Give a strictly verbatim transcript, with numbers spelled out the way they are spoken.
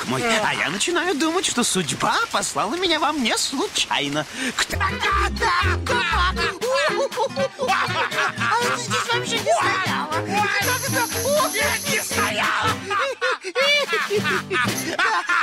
друг мой. А я начинаю думать, что судьба послала меня вам не случайно. Кто... А это здесь вообще не стояло. Нет, не стоял!